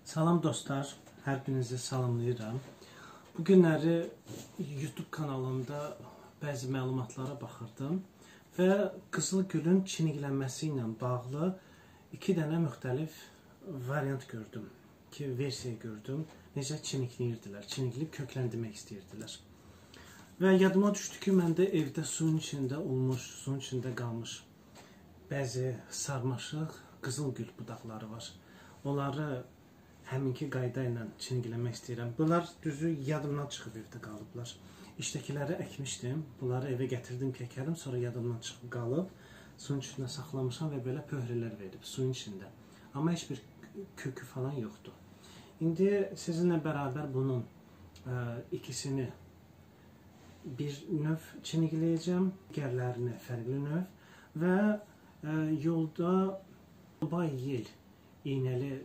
Salam dostlar, hər birinizi salamlayıram. Bu günləri YouTube kanalımda bəzi məlumatlara baxırdım və qızıl gülün çiniklənməsi ilə bağlı iki dənə müxtəlif variant gördüm ki, versiya gördüm. Necə çinikləyirdilər, çinikləyib kökləndirmək istəyirdilər. Və yadıma düşdü ki, məndə evdə suyun içində olmuş, suyun içində qalmış bəzi sarmaşıq qızıl gül budaqları var. Onları həminki qayda ilə çinikləmək istəyirəm. Bunlar düzü yadımdan çıxıb evdə qalıblar. İşdəkiləri əkmişdim. Bunları evə gətirdim, kəkərdim. Sonra yadımdan çıxıb qalıb. Suyun içində saxlamışam və belə pöhrələr verib suyun içində. Amma heç bir kökü falan yoxdur. İndi sizinlə bərabər bunun ikisini bir növ çinikləyəcəm. Digərlərini fərqli növ və yolda Dubai yel iynəli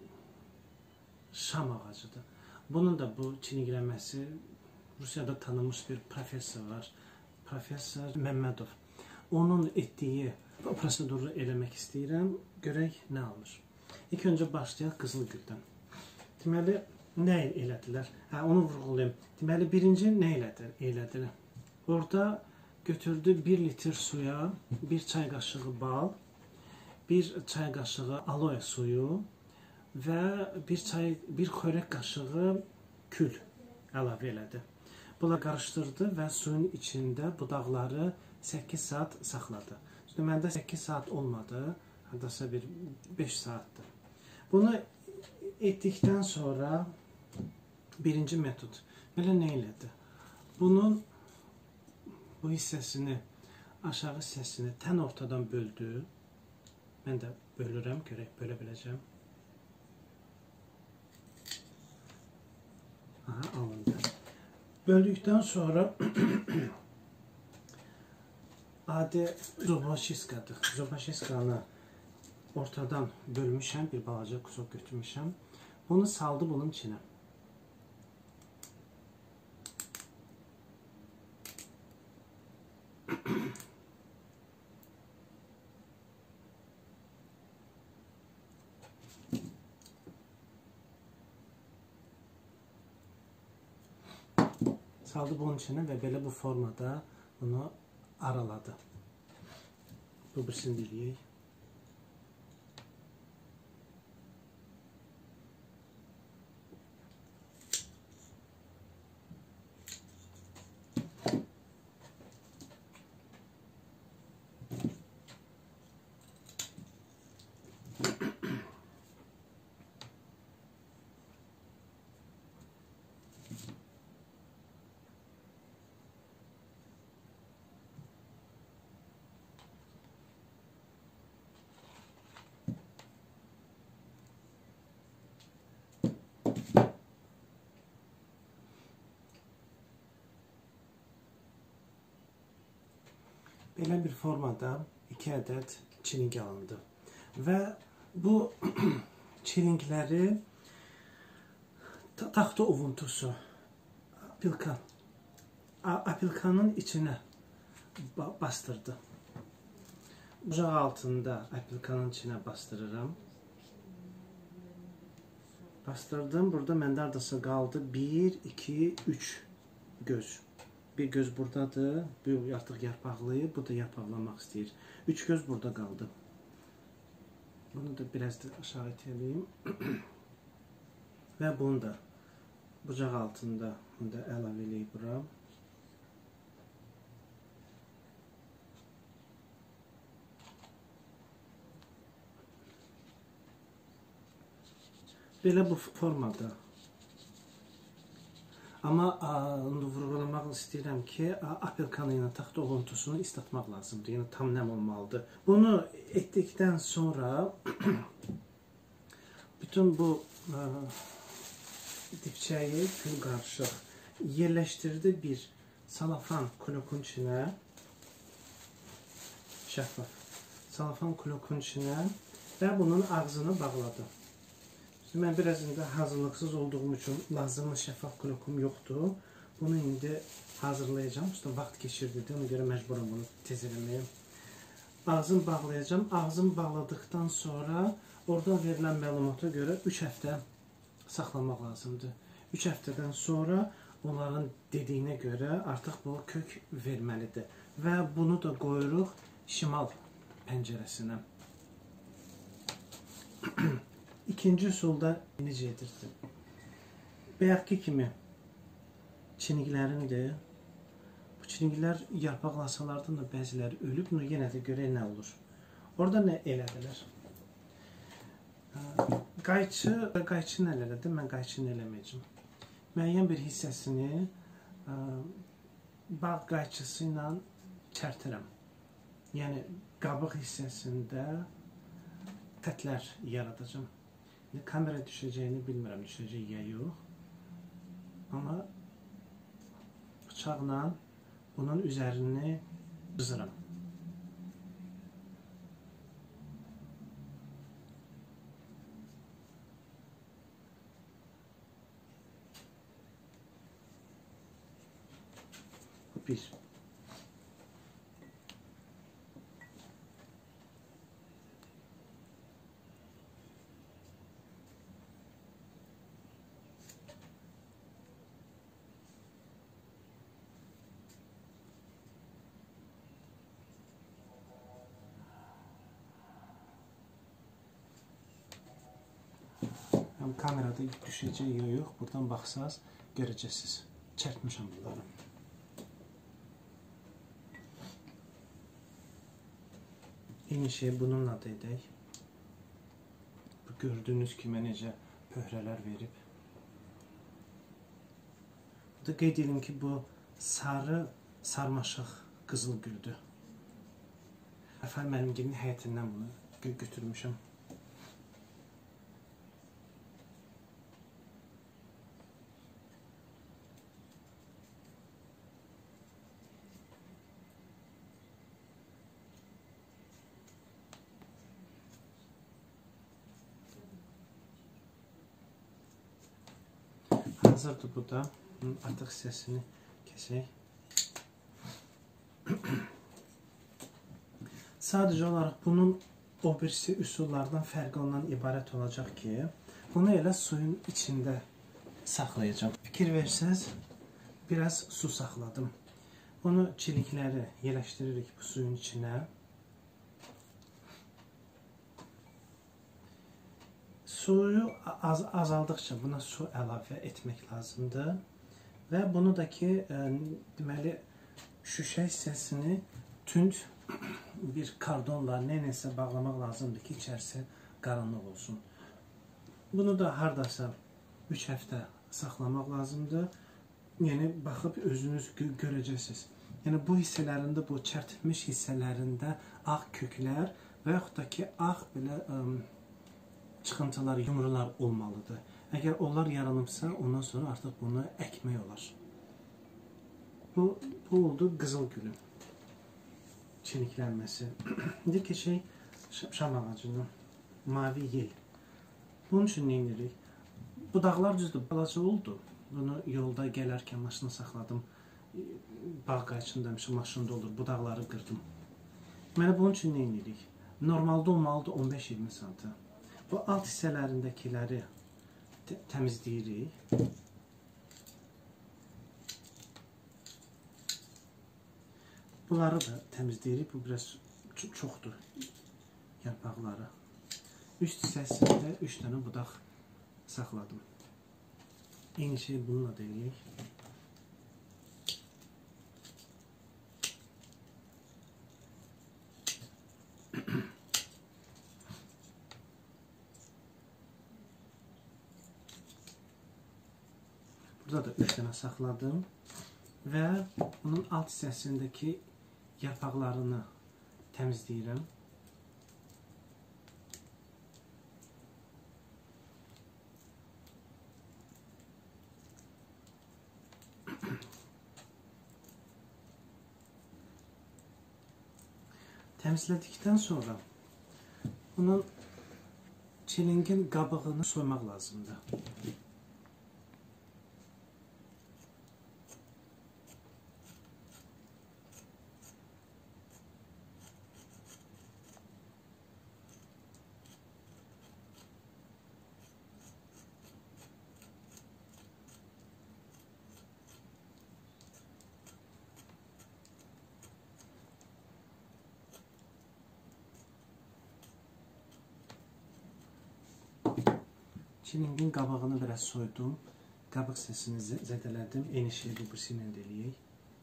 şam ağacıdır. Bunun da bu çiniklənməsi Rusiyada tanınmış bir professor var. Professor Məmmədov. Onun etdiyi proseduru eləmək istəyirəm. Görək nə alır. İlk öncə başlayaq qızıl güldən. Deməli, nə elədilər? Onu vurğulayım. Deməli, birinci nə elədilər? Orada götürdü 1 litr suya 1 çay qaşığı bal, 1 çay qaşığı aloe suyu və bir xörək qaşığı kül əlavə elədi. Bunları qarışdırdı və suyun içində budaqları 8 saat saxladı. Məndə 8 saat olmadı, haradasa bir 5 saatdır. Bunu etdikdən sonra birinci metod belə nə elədi? Bunun bu hissəsini, aşağı hissəsini tən ortadan böldü. Mən də bölürəm, görək bölə biləcəm. Alındı. Böldükdən sonra adi zobaşiskadır. Zobaşiskanı ortadan bölmüşəm, bir balaca kuzok götürmüşəm. Bunu saldı bunun içine. Saldı bunun içine ve belə bu formada bunu araladı. Bu birisini dileyək. Belə bir formada 2 ədəd çiling alındı. Və bu çilingləri taxta ovuntusu, apilkanın içine bastırdı. Bucaq altında apilkanın içine bastırıram. Bastırdım. Burada məndə ardası qaldı 1, 2, 3 göz. Bir göz buradadır, bu artıq yarpaqlayıb, bu da yarpaqlamaq istəyir. 3 göz burada qaldı. Bunu da biraz da aşağı itələyim. Və bunu da bucaq altında bunu da əlavə eləyib bura. Belə bu formada. Amma vurğulamaq istəyirəm ki, apilkanı ilə taxta ovuntusunu islatmaq lazımdır. Yəni tam nəm olmalıdır. Bunu etdikdən sonra bütün bu dipçəyi kül qarışıq yerləşdirdi bir salafan kulokun içinə, şəffaf salafan kulokun içinə və bunun ağzını bağladı. Mən biraz indi hazırlıqsız olduğum üçün lazımlı şəffaf kulokum yoxdur. Bunu indi hazırlayacağım. Üstə vaxt keçirdi. Ona görə məcburam bunu tez eləməyə. Ağzını bağlayacağım. Ağzını bağladıktan sonra oradan verilən məlumata görə 3 həftə saxlamaq lazımdır. 3 həftədən sonra onların dediyinə görə artıq bu kök verməlidir. Və bunu da qoyuruq şimal pəncərəsinə. İkinci üsulda necə edirdim? Bayaqki kimi çiniklərindir. Bu çiniklər yarpaq lasalardan da bəziləri ölüb, yenə də görək nə olur. Orada nə elədilər? Qayçı nə elədi? Mən qayçını eləməyəcəm. Müəyyən bir hissəsini bağ qayçısı ilə çərtirəm. Yəni, qabıq hissəsində xətlər yaradacam. Kamera düşəcəyini bilmirəm, düşəcək ya yox. Amma bıçaqla bunun üzərini cızıram. Bu bir. Kamerada düşəcək ya yox, buradan baxsaz görəcəksiniz. Çərtmişəm bunları. Eyni şey bununla da edək. Gördüyünüz kimi necə pöhrələr verib. Burada qeyd edim ki, bu sarı sarmaşıq qızıl güldür. Əfər mənim gibi həyətindən bunu götürmüşəm. Hazırdır bu da. Artıq hissəsini kəsək. Sadəcə olaraq bunun o birisi üsullardan fərqi ondan ibarət olacaq ki, bunu elə suyun içində saxlayacağım. Fikir versəz, biraz su saxladım. Bunu çilikləri yerləşdiririk bu suyun içinə. Suyu azaldıqca buna su əlavə etmək lazımdır. Və bunu da ki, deməli, şüşə hissəsini tünd bir kardonla neyləsə bağlamaq lazımdır ki, içərisi qaranlıq olsun. Bunu da haradasa 3 həftə saxlamaq lazımdır. Yəni, baxıb özünüz görəcəksiniz. Yəni, bu hissələrində, bu çərtilmiş hissələrində ağ köklər və yaxud da ki, ağ belə çıxıntılar, yumrular olmalıdır. Əgər onlar yaranıbsa, ondan sonra artıq bunu əkmək olar. Bu oldu qızıl gülün çiliklənməsi. İndi keçək şam ağacının mavi yel. Bunun üçün nə edirik? Budaqlar düzdür, balaca oldu. Bunu yolda gələrkən maşına saxladım. Bağ qayçını demişim, maşında olur. Budaqları qırdım. Mənə bunun üçün nə edirik? Normalda olmalıdır 15-20 sm. Bu alt hissələrindəkiləri təmizləyirik. Bunları da təmizləyirik. Bu biraz çoxdur yarpaqları. Üst hissəsində 3 dənə budaq saxladım. Eyni şey bununla da eləyək. Burada da 3 dənə saxladım və bunun alt hissəsindəki yarpaqlarını təmizləyirəm. Təmizlədikdən sonra bunun çilingin qabığını soymaq lazımdır. Çiningin qabağını biraz soydum. Qabıq hissəsini zədələdim. Eyni şeyi bu birisi ilə də eləyək.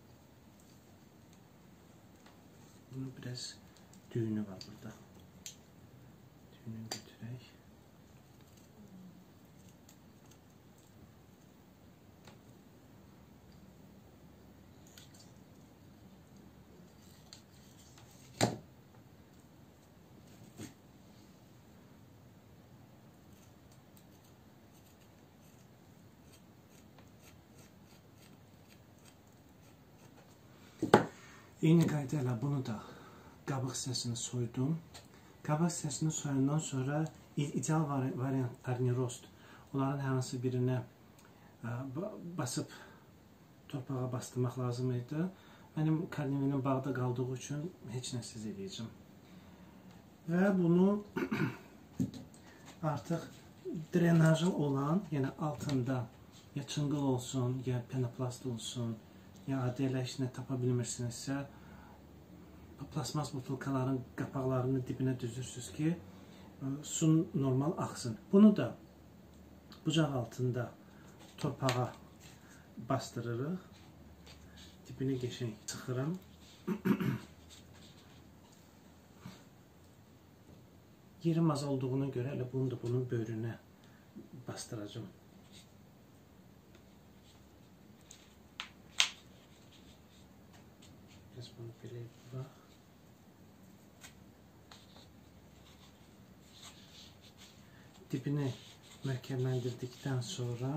Bunu biraz düyünü var burada. Düyünü götürək. Eyni qayda ilə bunu da qabıq hissəsini soydum. Qabıq hissəsini soyandan sonra ideal variant karnirost. Onların hər hansı birinə basıb torpağa bastırmaq lazım idi. Mənim karnivinim bağda qaldığı üçün heç nəsiz eləyəcəm. Və bunu artıq drenajı olan, yəni altında ya çıngıl olsun, ya penoplast olsun, ya adilə işinə tapa bilmirsinizsə, plasmas butulkaların qapaqlarını dibinə düzürsünüz ki, su normal axsın. Bunu da bucaq altında torpağa bastırırıq. Dibini qəşəng sıxıram. Yerim az olduğuna görə elə bunu da bunun böyrünə bastıracağım. Biraz bunu belə bax. Dibini möhkəmləndirdikdən sonra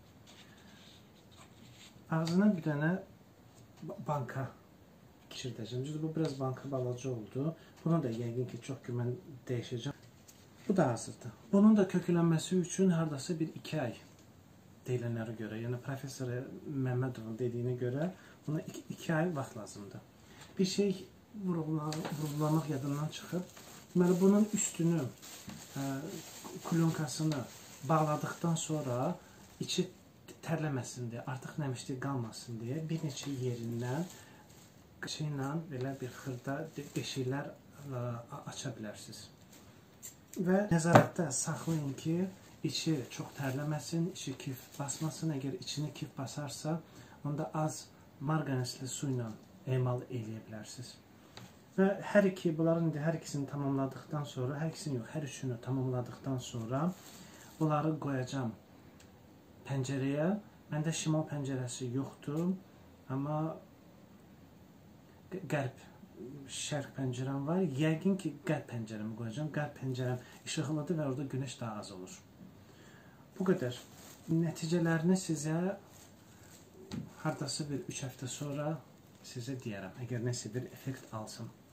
ağzına bir dənə banka keçirdəcəm. Bu biraz banka balaca oldu. Bunu da yəqin ki, çox güman dəyişəcəm. Bu da hazırdır. Bunun da köklənməsi üçün hardasa bir 2 ay deyilənlərə görə, yəni professor Məmmədovun dediyinə görə buna 2 ay vaxt lazımdır. Bir şey vurğulamaq yadından çıxıb. Deməli, bunun üstünü, kulyonkasını bağladıqdan sonra içi tərləməsin deyə, artıq nəmişlik qalmasın deyə bir neçə yerindən şeylə belə bir xırda deşiklər aça bilərsiniz. Və nəzarətdə saxlayın ki, içi çox tərləməsin, içi kif basmasın. Əgər içini kif basarsa, onda az marqanisli su ilə emal eləyə bilərsiniz. Və hər ikisini tamamladıqdan sonra, hər üçünü tamamladıqdan sonra bunları qoyacam pəncərəyə. Məndə şimal pəncərəsi yoxdur, amma qərb, şərq pəncərəm var. Yəqin ki, qərb pəncərəmi qoyacam. Qərb pəncərəm işıqlıdır və orada günəş daha az olur. Bu qədər. Nəticələrini sizə hardasa bir 3 həftə sonra sizə deyərəm, əgər nəsə bir effekt alsın.